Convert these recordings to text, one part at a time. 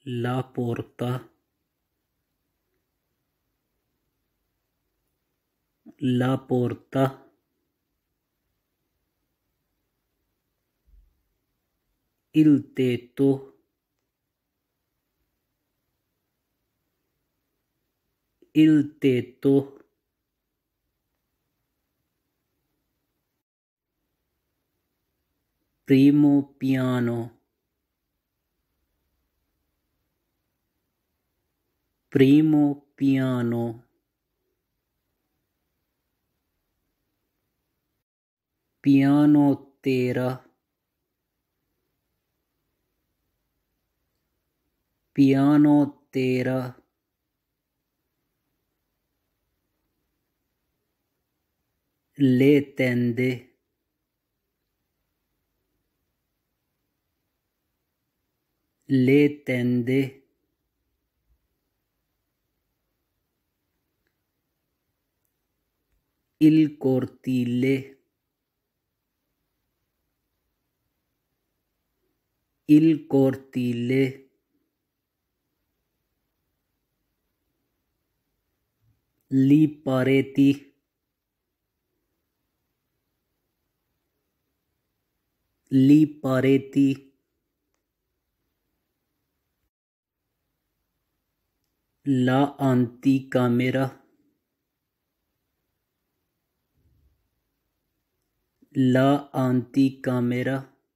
La porta, la porta, il tetto, il tetto, primo piano, primo piano, pianottera, pianottera, le tende, le tende, il cortile, il cortile, li pareti, li pareti, la anticamera, la anticamera,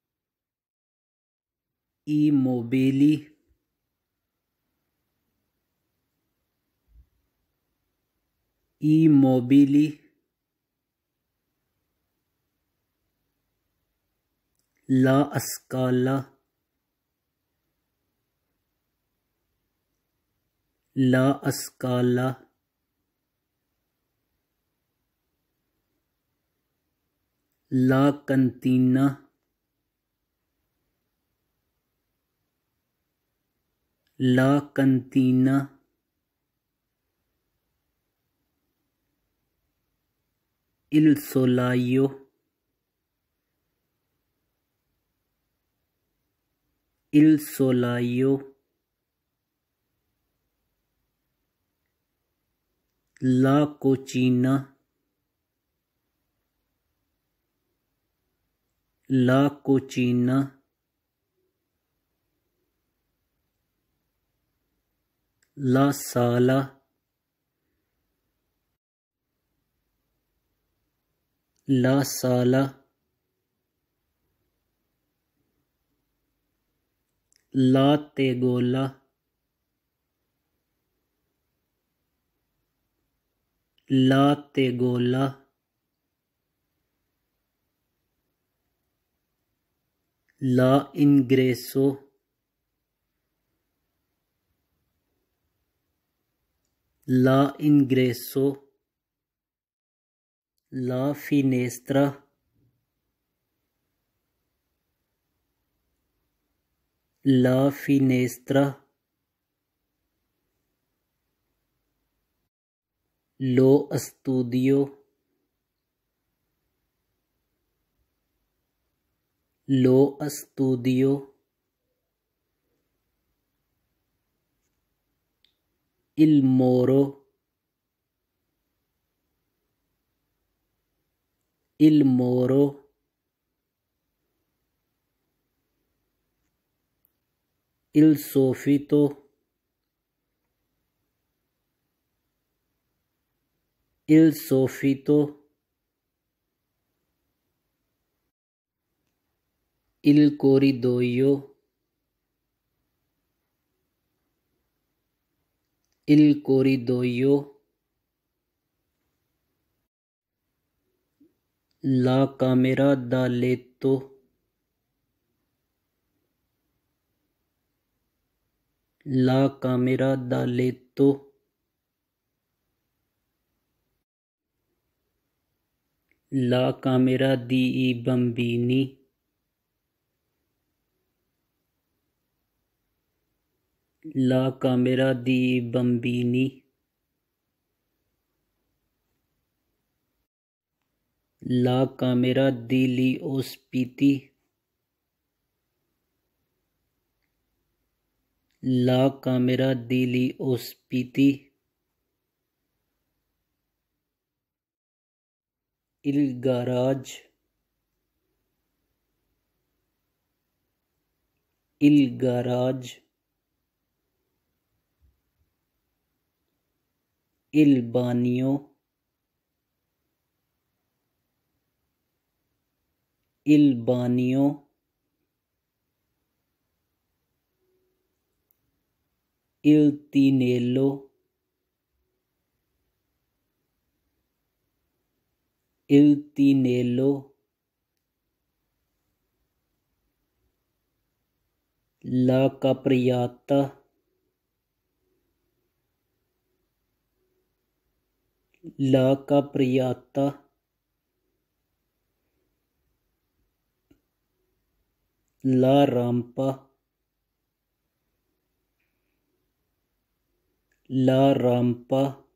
i mobili, i mobili, la scala, la scala, la cantina, la cantina, il solaio, il solaio, la cucina, la cucina, la sala, la sala, la tegola, la tegola, la ingreso, la ingreso, la finestra, la finestra, lo studio, lo studio, il moro, il moro, il soffitto, il soffitto, il corridoio, il corridoio, la camera da letto, la camera da letto, la camera dei bambini, la camera dei bambini, la camera degli ospiti, La camera degli ospiti. Il garage. Il garage. Il bagno. Il bagno. Il tinello. Il tinello. La capriata. La capriata. La rampa. La rampa.